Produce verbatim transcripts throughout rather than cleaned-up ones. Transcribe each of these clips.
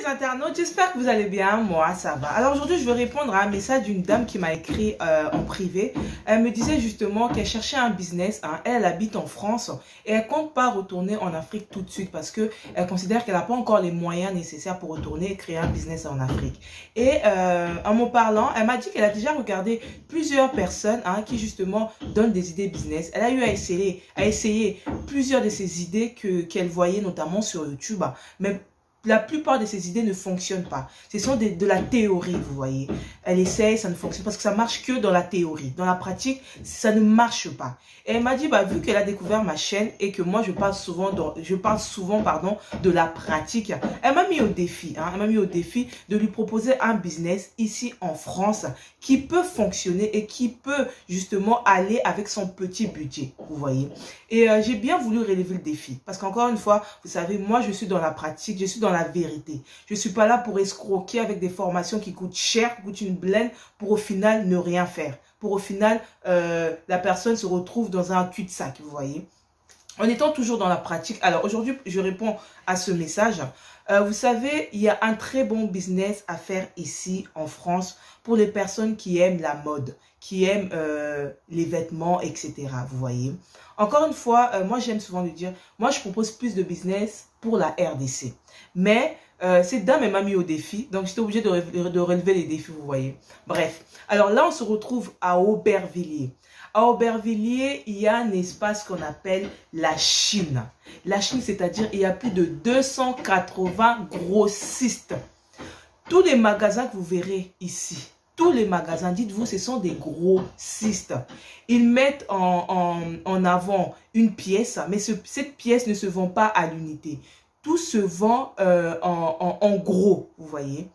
les internautes, j'espère que vous allez bien, moi ça va. Alors aujourd'hui je vais répondre à un message d'une dame qui m'a écrit euh, en privé. Elle me disait justement qu'elle cherchait un business, hein. Elle, elle habite en France et elle compte pas retourner en Afrique tout de suite parce que elle considère qu'elle n'a pas encore les moyens nécessaires pour retourner et créer un business en Afrique. Et euh, en me parlant, elle m'a dit qu'elle a déjà regardé plusieurs personnes hein, qui justement donnent des idées business. Elle a eu à essayer, à essayer plusieurs de ces idées que qu'elle voyait notamment sur YouTube, mais la plupart de ces idées ne fonctionnent pas. Ce sont de, de la théorie, vous voyez. Elle essaye, ça ne fonctionne pas parce que ça marche que dans la théorie. Dans la pratique, ça ne marche pas. Et elle m'a dit, bah, vu qu'elle a découvert ma chaîne et que moi, je parle souvent, de, je parle souvent pardon, de la pratique, elle m'a mis au défi. Hein, elle m'a mis au défi de lui proposer un business ici en France qui peut fonctionner et qui peut justement aller avec son petit budget, vous voyez. Et euh, j'ai bien voulu relever le défi parce qu'encore une fois, vous savez, moi, je suis dans la pratique, je suis dans la vérité. Je ne suis pas là pour escroquer avec des formations qui coûtent cher, qui coûtent une blende pour au final ne rien faire. Pour au final, euh, la personne se retrouve dans un cul-de-sac, vous voyez. En étant toujours dans la pratique, alors aujourd'hui, je réponds à ce message. Euh, vous savez, il y a un très bon business à faire ici en France pour les personnes qui aiment la mode, qui aiment euh, les vêtements, et cetera. Vous voyez. Encore une fois, euh, moi j'aime souvent le dire, moi je propose plus de business pour la R D C. Mais euh, cette dame elle m'a mis au défi, donc j'étais obligée de, de relever les défis, vous voyez. Bref, alors là on se retrouve à Aubervilliers. À Aubervilliers, il y a un espace qu'on appelle la Chine. La Chine, c'est-à-dire il y a plus de deux cent quatre-vingts grossistes. Tous les magasins que vous verrez ici, tous les magasins, dites-vous, ce sont des grossistes. Ils mettent en, en, en avant une pièce, mais ce, cette pièce ne se vend pas à l'unité. Tout se vend euh, en, en, en gros, vous voyez.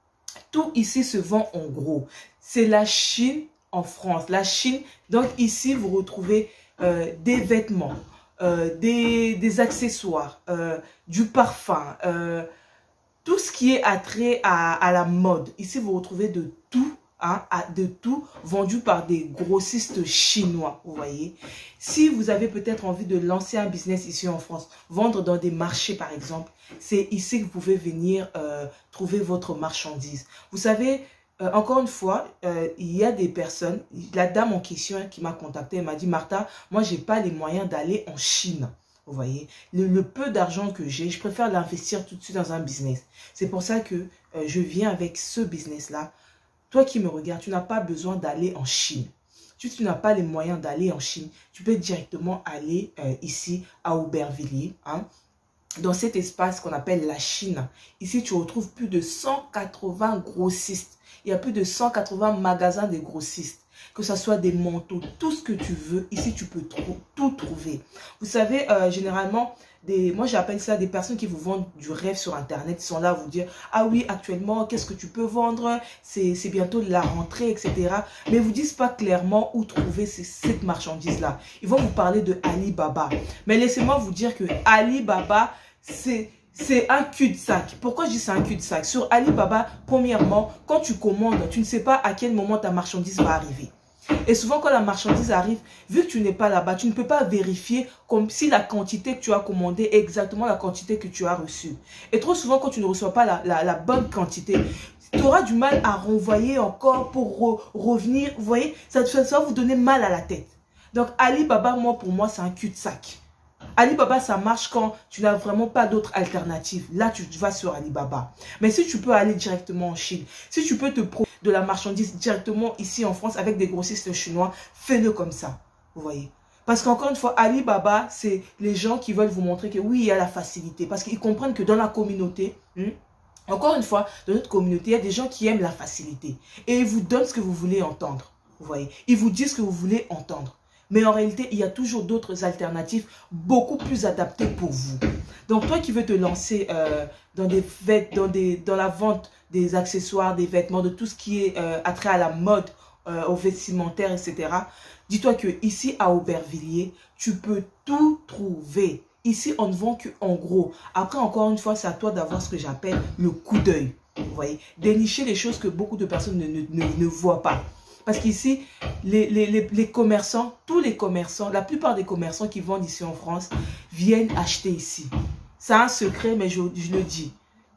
Tout ici se vend en gros. C'est la Chine en France. La Chine, donc ici, vous retrouvez euh, des vêtements, euh, des, des accessoires, euh, du parfum, euh, tout ce qui est attrait à, à la mode. Ici, vous retrouvez de tout, hein, de tout vendu par des grossistes chinois, vous voyez. Si vous avez peut-être envie de lancer un business ici en France, vendre dans des marchés par exemple, c'est ici que vous pouvez venir euh, trouver votre marchandise. Vous savez, euh, encore une fois, euh, il y a des personnes, la dame en question qui m'a contacté, elle m'a dit, Martha, moi j'ai pas les moyens d'aller en Chine. Vous voyez, le, le peu d'argent que j'ai, je préfère l'investir tout de suite dans un business. C'est pour ça que euh, je viens avec ce business-là. Toi qui me regardes, tu n'as pas besoin d'aller en Chine. Si tu n'as pas les moyens d'aller en Chine, tu peux directement aller euh, ici à Aubervilliers, hein, dans cet espace qu'on appelle la Chine. Ici, tu retrouves plus de cent quatre-vingts grossistes. Il y a plus de cent quatre-vingts magasins de grossistes. Que ce soit des manteaux, tout ce que tu veux, ici tu peux trou tout trouver. Vous savez, euh, généralement, des, moi j'appelle ça des personnes qui vous vendent du rêve sur internet, ils sont là à vous dire, ah oui, actuellement, qu'est-ce que tu peux vendre, c'est bientôt la rentrée, et cetera. Mais ils ne vous disent pas clairement où trouver ces, cette marchandise-là. Ils vont vous parler de Alibaba. Mais laissez-moi vous dire que Alibaba, c'est... C'est un cul-de-sac. Pourquoi je dis c'est un cul-de-sac? Sur Alibaba, premièrement, quand tu commandes, tu ne sais pas à quel moment ta marchandise va arriver. Et souvent, quand la marchandise arrive, vu que tu n'es pas là-bas, tu ne peux pas vérifier comme si la quantité que tu as commandée est exactement la quantité que tu as reçue. Et trop souvent, quand tu ne reçois pas la, la, la bonne quantité, tu auras du mal à renvoyer encore pour re, revenir. Vous voyez, ça, ça va vous donner mal à la tête. Donc, Alibaba, moi, pour moi, c'est un cul-de-sac. Alibaba, ça marche quand tu n'as vraiment pas d'autre alternative. Là, tu vas sur Alibaba. Mais si tu peux aller directement en Chine, si tu peux te prendre de la marchandise directement ici en France avec des grossistes chinois, fais-le comme ça. Vous voyez? Parce qu'encore une fois, Alibaba, c'est les gens qui veulent vous montrer que oui, il y a la facilité. Parce qu'ils comprennent que dans la communauté, hmm, encore une fois, dans notre communauté, il y a des gens qui aiment la facilité. Et ils vous donnent ce que vous voulez entendre. Vous voyez? Ils vous disent ce que vous voulez entendre. Mais en réalité, il y a toujours d'autres alternatives beaucoup plus adaptées pour vous. Donc, toi qui veux te lancer euh, dans, des dans, des, dans la vente des accessoires, des vêtements, de tout ce qui est euh, attrait à la mode, euh, au vestimentaire, et cetera. Dis-toi qu'ici, à Aubervilliers, tu peux tout trouver. Ici, on ne vend qu'en gros. Après, encore une fois, c'est à toi d'avoir ce que j'appelle le coup d'œil. Vous voyez, dénicher les choses que beaucoup de personnes ne, ne, ne, ne voient pas. Parce qu'ici, les, les, les, les commerçants, tous les commerçants, la plupart des commerçants qui vendent ici en France, viennent acheter ici. C'est un secret, mais je, je le dis.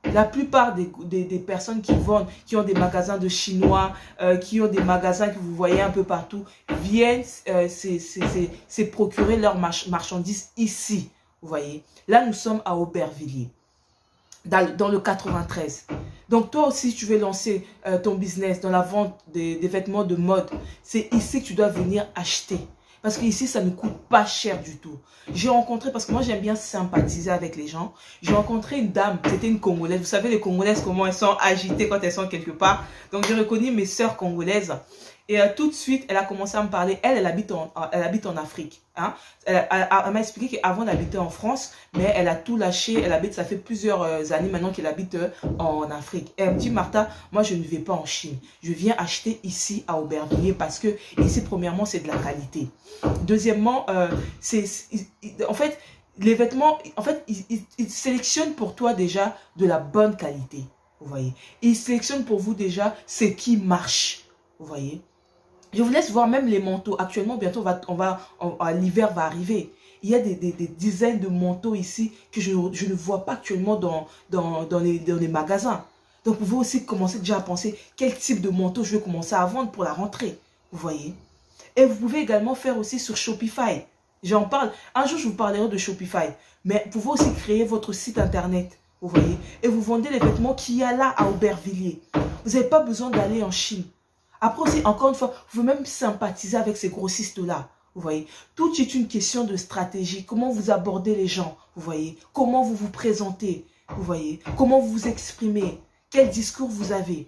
La plupart des, des, des personnes qui vendent, qui ont des magasins de Chinois, euh, qui ont des magasins que vous voyez un peu partout, viennent euh, se procurer leurs marchandises ici. Vous voyez. Là, nous sommes à Aubervilliers, dans, dans le quatre-vingt-treize. Donc, toi aussi, tu veux lancer euh, ton business dans la vente des, des vêtements de mode. C'est ici que tu dois venir acheter. Parce qu'ici, ça ne coûte pas cher du tout. J'ai rencontré, parce que moi, j'aime bien sympathiser avec les gens. J'ai rencontré une dame, c'était une Congolaise. Vous savez, les Congolaises, comment elles sont agitées quand elles sont quelque part. Donc, j'ai reconnu mes sœurs congolaises. Et euh, tout de suite, elle a commencé à me parler. Elle, elle habite en, elle habite en Afrique. Hein. Elle, elle, elle m'a expliqué qu'avant d'habiter en France, mais elle a tout lâché. Elle habite, ça fait plusieurs euh, années maintenant qu'elle habite euh, en Afrique. Et elle me dit, Martha, moi, je ne vais pas en Chine. Je viens acheter ici à Aubervilliers parce que ici, premièrement, c'est de la qualité. Deuxièmement, euh, c'est, en fait, les vêtements, en fait, ils, ils, ils sélectionnent pour toi déjà de la bonne qualité. Vous voyez. Ils sélectionnent pour vous déjà ce qui marche. Vous voyez. Je vous laisse voir même les manteaux. Actuellement, bientôt, on va, on va, on, l'hiver va arriver. Il y a des, des, des dizaines de manteaux ici que je, je ne vois pas actuellement dans, dans, dans, les, dans les magasins. Donc, vous pouvez aussi commencer déjà à penser quel type de manteau je vais commencer à vendre pour la rentrée. Vous voyez. Et vous pouvez également faire aussi sur Shopify. J'en parle. Un jour, je vous parlerai de Shopify. Mais vous pouvez aussi créer votre site internet. Vous voyez. Et vous vendez les vêtements qu'il y a là à Aubervilliers. Vous n'avez pas besoin d'aller en Chine. Après aussi, encore une fois, vous pouvez même sympathiser avec ces grossistes-là. Vous voyez, tout est une question de stratégie. Comment vous abordez les gens, vous voyez. Comment vous vous présentez, vous voyez. Comment vous vous exprimez. Quel discours vous avez.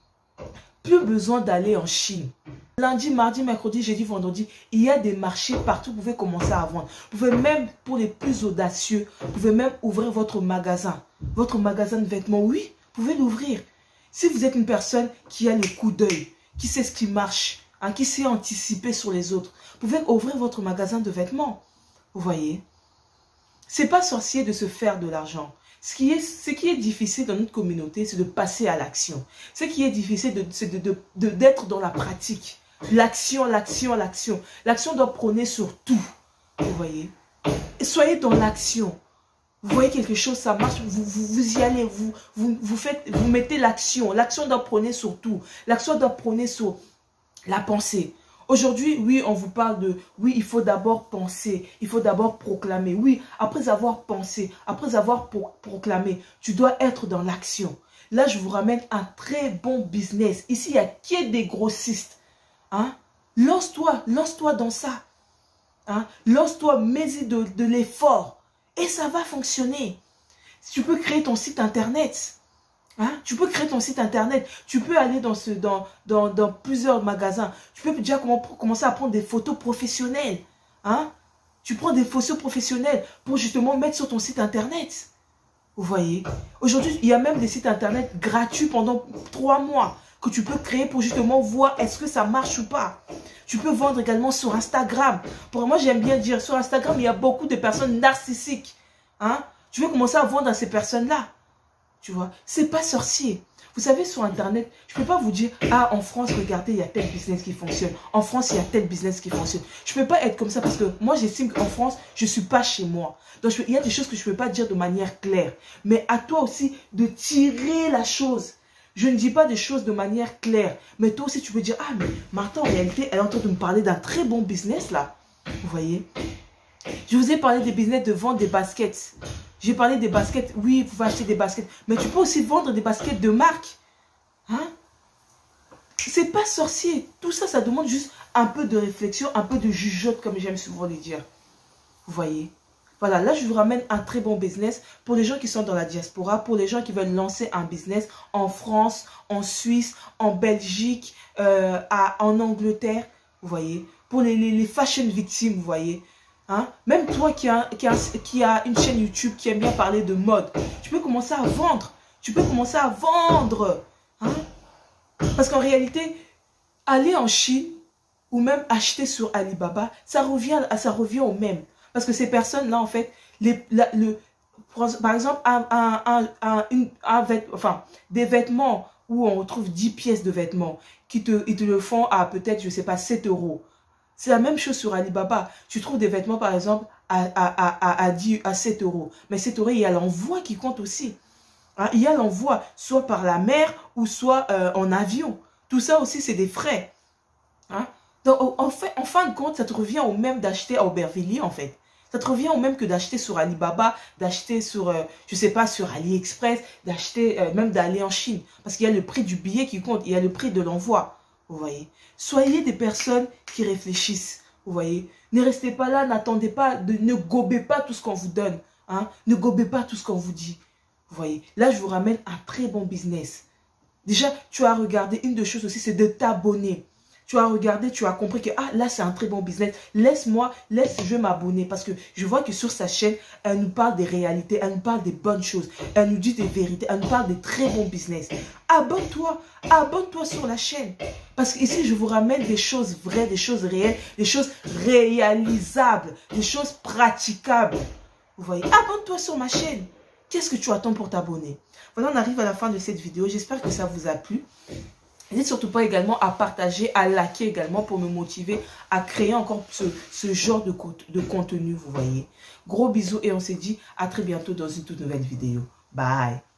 Plus besoin d'aller en Chine. Lundi, mardi, mercredi, jeudi, vendredi, il y a des marchés partout. Vous pouvez commencer à vendre. Vous pouvez même, pour les plus audacieux, vous pouvez même ouvrir votre magasin. Votre magasin de vêtements, oui, vous pouvez l'ouvrir. Si vous êtes une personne qui a le coup d'œil, qui sait ce qui marche, hein, qui sait anticiper sur les autres. Vous pouvez ouvrir votre magasin de vêtements. Vous voyez. C'est pas sorcier de se faire de l'argent. Ce qui est, ce qui est difficile dans notre communauté, c'est de passer à l'action. Ce qui est difficile, c'est de, de, de, d'être dans la pratique. L'action, l'action, l'action. L'action doit prôner sur tout. Vous voyez. Et soyez dans l'action. Vous voyez quelque chose, ça marche, vous, vous, vous y allez, vous, vous, vous, faites, vous mettez l'action. L'action doit prôner sur tout. L'action doit prôner sur la pensée. Aujourd'hui, oui, on vous parle de, oui, il faut d'abord penser, il faut d'abord proclamer. Oui, après avoir pensé, après avoir pro proclamé, tu dois être dans l'action. Là, je vous ramène un très bon business. Ici, il n'y a que des grossistes. Hein? Lance-toi, lance-toi dans ça. Hein? Lance-toi, mets-y de, de l'effort. Et ça va fonctionner. Tu peux créer ton site internet. Hein? Tu peux créer ton site internet. Tu peux aller dans, ce, dans, dans, dans plusieurs magasins. Tu peux déjà commencer à prendre des photos professionnelles. Hein? Tu prends des photos professionnelles pour justement mettre sur ton site internet. Vous voyez? Aujourd'hui, il y a même des sites internet gratuits pendant trois mois que tu peux créer pour justement voir est-ce que ça marche ou pas. Tu peux vendre également sur Instagram. Pour moi, j'aime bien dire, sur Instagram, il y a beaucoup de personnes narcissiques. Hein? Tu veux commencer à vendre à ces personnes-là. Tu vois, c'est pas sorcier. Vous savez, sur Internet, je ne peux pas vous dire, ah, en France, regardez, il y a tel business qui fonctionne. En France, il y a tel business qui fonctionne. Je ne peux pas être comme ça parce que moi, j'estime qu'en France, je ne suis pas chez moi. Donc, je, il y a des choses que je ne peux pas dire de manière claire. Mais à toi aussi de tirer la chose. Je ne dis pas des choses de manière claire. Mais toi aussi, tu peux dire, ah, mais Martha, en réalité, elle est en train de me parler d'un très bon business, là. Vous voyez? Je vous ai parlé des business de vendre des baskets. J'ai parlé des baskets. Oui, vous pouvez acheter des baskets. Mais tu peux aussi vendre des baskets de marque. Hein? C'est pas sorcier. Tout ça, ça demande juste un peu de réflexion, un peu de jugeote, comme j'aime souvent le dire. Vous voyez? Voilà, là, je vous ramène un très bon business pour les gens qui sont dans la diaspora, pour les gens qui veulent lancer un business en France, en Suisse, en Belgique, euh, à, en Angleterre, vous voyez. Pour les, les, les fashion victimes, vous voyez. Hein? Même toi qui a, qui, a, qui a une chaîne YouTube qui aime bien parler de mode, tu peux commencer à vendre. Tu peux commencer à vendre. Hein? Parce qu'en réalité, aller en Chine ou même acheter sur Alibaba, ça revient, ça revient au même. Parce que ces personnes-là, en fait, les, la, le, par exemple, un, un, un, un, une, un vêt, enfin, des vêtements où on retrouve dix pièces de vêtements, qui te, ils te le font à peut-être, je ne sais pas, sept euros. C'est la même chose sur Alibaba. Tu trouves des vêtements, par exemple, à, à, à, à, dix, à sept euros. Mais sept euros, il y a l'envoi qui compte aussi. Hein, il y a l'envoi, soit par la mer ou soit euh, en avion. Tout ça aussi, c'est des frais. Hein? Donc, en, fait, en fin de compte, ça te revient au même d'acheter à Aubervilliers, en fait. Ça te revient au même que d'acheter sur Alibaba, d'acheter sur, euh, je sais pas, sur AliExpress, d'acheter, euh, même d'aller en Chine. Parce qu'il y a le prix du billet qui compte, il y a le prix de l'envoi. Vous voyez? Soyez des personnes qui réfléchissent. Vous voyez? Ne restez pas là, n'attendez pas, de, ne gobez pas tout ce qu'on vous donne. Hein? Ne gobez pas tout ce qu'on vous dit. Vous voyez? Là, je vous ramène un très bon business. Déjà, tu as regardé, une des choses aussi, c'est de t'abonner. Tu as regardé, tu as compris que ah, là, c'est un très bon business. Laisse-moi, laisse, je m'abonner. Parce que je vois que sur sa chaîne, elle nous parle des réalités, elle nous parle des bonnes choses. Elle nous dit des vérités, elle nous parle des très bons business. Abonne-toi, abonne-toi sur la chaîne. Parce qu'ici, je vous ramène des choses vraies, des choses réelles, des choses réalisables, des choses praticables. Vous voyez, abonne-toi sur ma chaîne. Qu'est-ce que tu attends pour t'abonner? Voilà, on arrive à la fin de cette vidéo. J'espère que ça vous a plu. N'hésitez surtout pas également à partager, à liker également pour me motiver à créer encore ce, ce genre de, de contenu, vous voyez. Gros bisous et on se dit à très bientôt dans une toute nouvelle vidéo. Bye!